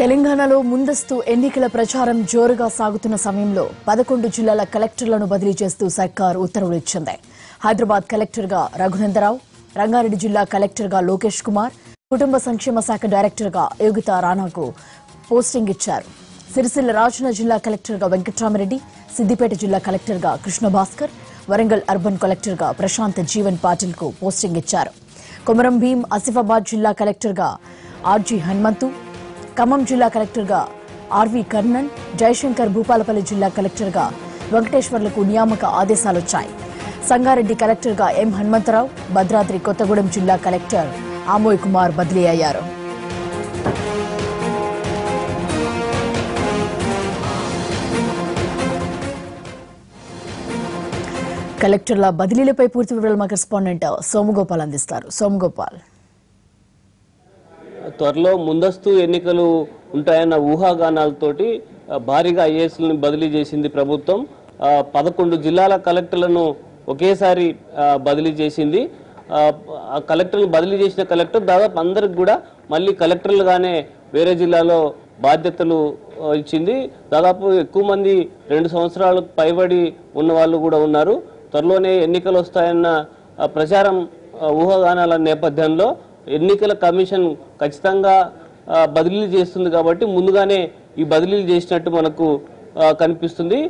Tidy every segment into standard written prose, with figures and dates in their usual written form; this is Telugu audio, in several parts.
తెలంగాణలో ముందస్తు ఎన్నికల ప్రచారం జోరుగా సాగుతున్న సమయంలో 11 జిల్లాల కలెక్టర్లను బదిలీ చేస్తూ సర్కార్ ఉత్తర్వులు ఇచ్చింది. హైదరాబాద్ కలెక్టర్గా రఘునందరావు, రంగారెడ్డి జిల్లా కలెక్టర్గా లోకేష్ కుమార్, కుటుంబ సంక్షేమ శాఖ డైరెక్టర్గా యోగితా రాణాకు పోస్టింగ్ ఇచ్చారు. సిరిసిల్ల రాజన్న జిల్లా కలెక్టర్గా వెంకట్రామరెడ్డి, సిద్దిపేట జిల్లా కలెక్టర్గా కృష్ణభాస్కర్, వరంగల్ అర్బన్ కలెక్టర్గా ప్రశాంత్ జీవన్ పాటిల్కు పోస్టింగ్ ఇచ్చారు. కొమరం భీం ఆసిఫాబాద్ జిల్లా కలెక్టర్గా ఆర్జీ హనుమంతు, ఖమ్మం జిల్లా కలెక్టర్గా ఆర్వి కర్ణన్, జయశంకర్ భూపాలపల్లి జిల్లా కలెక్టర్గా వెంకటేశ్వర్లకు నియామక ఆదేశాలొచ్చాయి. సంగారెడ్డి కలెక్టర్గా ఎం హనుమంతరావు, భద్రాద్రి కొత్తగూడెం జిల్లా కలెక్టర్ ఆమోయ్ కుమార్ బదిలీ అయ్యారు. కలెక్టర్ల బదిలీలపై పూర్తి వివరాలు మా కరెస్పాండెంట్ సోమగోపాల్ అందిస్తారు. సోమగోపాల్, త్వరలో ముందస్తు ఎన్నికలు ఉంటాయన్న ఊహాగానాలతోటి భారీగా ఐఏఎస్లను బదిలీ చేసింది ప్రభుత్వం. 11 జిల్లాల కలెక్టర్లను ఒకేసారి బదిలీ చేసింది. ఆ కలెక్టర్లు బదిలీ చేసిన కలెక్టర్ దాదాపు అందరికి కూడా మళ్ళీ కలెక్టర్లుగానే వేరే జిల్లాలో బాధ్యతలు ఇచ్చింది. దాదాపు ఎక్కువ మంది 2 సంవత్సరాలకు పైబడి ఉన్న వాళ్ళు కూడా ఉన్నారు. త్వరలోనే ఎన్నికలు వస్తాయన్న ప్రచారం ఊహాగానాల నేపథ్యంలో ఎన్నికల కమిషన్ ఖచ్చితంగా బదిలీలు చేస్తుంది కాబట్టి ముందుగానే ఈ బదిలీలు చేసినట్టు మనకు కనిపిస్తుంది.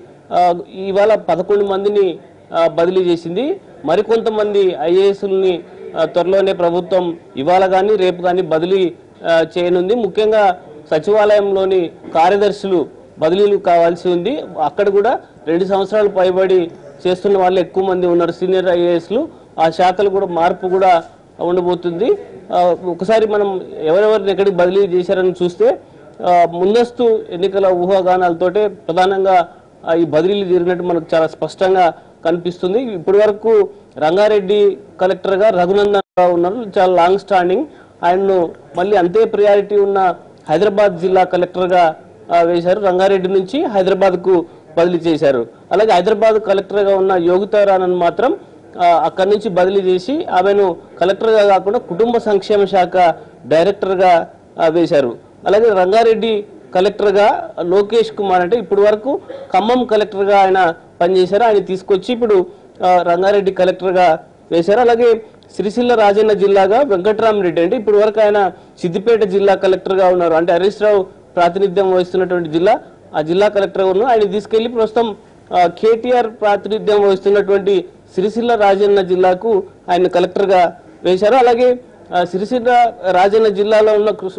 ఇవాళ 11 మందిని బదిలీ చేసింది. మరికొంతమంది ఐఏఎస్ని త్వరలోనే ప్రభుత్వం ఇవాళ కానీ రేపు కానీ బదిలీ చేయనుంది. ముఖ్యంగా సచివాలయంలోని కార్యదర్శులు బదిలీలు కావాల్సి ఉంది. అక్కడ కూడా 2 సంవత్సరాలు పైబడి చేస్తున్న వాళ్ళు ఎక్కువ మంది ఉన్నారు, సీనియర్ ఐఏఎస్లు. ఆ శాఖలు కూడా మార్పు కూడా ఉండబోతుంది. ఒకసారి మనం ఎవరెవరిని ఎక్కడికి బదిలీ చేశారని చూస్తే ముందస్తు ఎన్నికల ఊహాగానాలతోటే ప్రధానంగా ఈ బదిలీలు జరిగినట్టు మనకు చాలా స్పష్టంగా కనిపిస్తుంది. ఇప్పటి వరకు రంగారెడ్డి కలెక్టర్గా రఘునందన్ రావు ఉన్నారు, చాలా లాంగ్ స్టాండింగ్. ఆయన్ను మళ్ళీ అంతే ప్రియారిటీ ఉన్న హైదరాబాద్ జిల్లా కలెక్టర్గా వేశారు. రంగారెడ్డి నుంచి హైదరాబాద్కు బదిలీ చేశారు. అలాగే హైదరాబాద్ కలెక్టర్గా ఉన్న యోగితా రాణాను మాత్రం అక్కడి నుంచి బదిలీ చేసి ఆమెను కలెక్టర్గా కాకుండా కుటుంబ సంక్షేమ శాఖ డైరెక్టర్గా వేశారు. అలాగే రంగారెడ్డి కలెక్టర్గా లోకేష్ కుమార్, అంటే ఇప్పటి వరకు ఖమ్మం కలెక్టర్గా ఆయన పనిచేశారు, ఆయన తీసుకొచ్చి ఇప్పుడు రంగారెడ్డి కలెక్టర్గా వేశారు. అలాగే సిరిసిల్ల రాజన్న జిల్లాగా వెంకట్రామరెడ్డి, అంటే ఇప్పటి వరకు ఆయన సిద్దిపేట జిల్లా కలెక్టర్గా ఉన్నారు, అంటే హరీష్ రావు ప్రాతినిధ్యం వహిస్తున్నటువంటి జిల్లా, ఆ జిల్లా కలెక్టర్గా ఉన్నారు. ఆయన తీసుకెళ్లి ప్రస్తుతం కేటీఆర్ ప్రాతినిధ్యం వహిస్తున్నటువంటి సిరిసిల్ల రాజన్న జిల్లాకు ఆయన కలెక్టర్గా వేశారు. అలాగే సిరిసిల్ల రాజన్న జిల్లాలో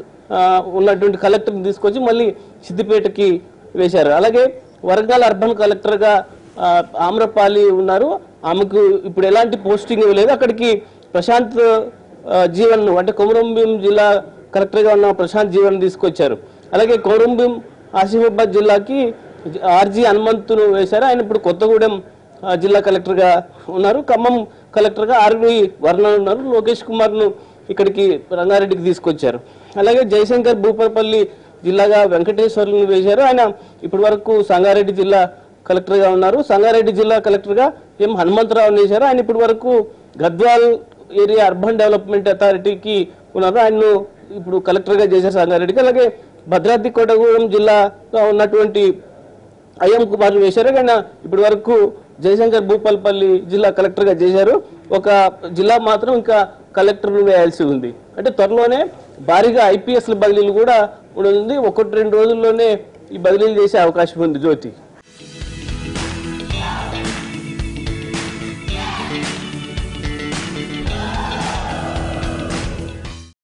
ఉన్నటువంటి కలెక్టర్ని తీసుకొచ్చి మళ్ళీ సిద్దిపేటకి వేశారు. అలాగే వరంగల్ అర్బన్ కలెక్టర్గా ఆమ్రపాలి ఉన్నారు, ఆమెకు ఇప్పుడు ఎలాంటి పోస్టింగ్ ఇవ్వలేదు. అక్కడికి ప్రశాంత్ జీవన్, అంటే కొమరం భీం జిల్లా కలెక్టర్గా ఉన్న ప్రశాంత్ జీవన్ తీసుకొచ్చారు. అలాగే కొమరం భీం ఆసిఫాబాద్ జిల్లాకి ఆర్జీ హనుమంతును వేశారు, ఆయన ఇప్పుడు కొత్తగూడెం జిల్లా కలెక్టర్గా ఉన్నారు. ఖమ్మం కలెక్టర్గా ఆర్వి వర్ణన్ ఉన్నారు. లోకేష్ కుమార్ను ఇక్కడికి రంగారెడ్డికి తీసుకొచ్చారు. అలాగే జయశంకర్ భూపాలపల్లి జిల్లాగా వెంకటేశ్వర్లను వేశారు, ఆయన ఇప్పటి వరకు సంగారెడ్డి జిల్లా కలెక్టర్గా ఉన్నారు. సంగారెడ్డి జిల్లా కలెక్టర్గా ఎం హనుమంతరావుని వేశారు, ఆయన ఇప్పటి వరకు గద్వాల్ ఏరియా అర్బన్ డెవలప్మెంట్ అథారిటీకి ఉన్నారు, ఆయన్ను ఇప్పుడు కలెక్టర్గా చేశారు సంగారెడ్డికి. అలాగే భద్రాద్రి కొత్తగూడెం జిల్లాగా ఉన్నటువంటి ఐఎం కుమార్ వేశారు, కానీ ఇప్పటి వరకు జయశంకర్ భూపాలపల్లి జిల్లా కలెక్టర్గా చేశారు. ఒక జిల్లా మాత్రం ఇంకా కలెక్టర్లు వేయాల్సి ఉంది. అంటే త్వరలోనే భారీగా ఐపీఎస్ల బదిలీలు కూడా ఉంటుంది. 1-2 రోజుల్లోనే ఈ బదిలీలు చేసే అవకాశం ఉంది. జ్యోతి.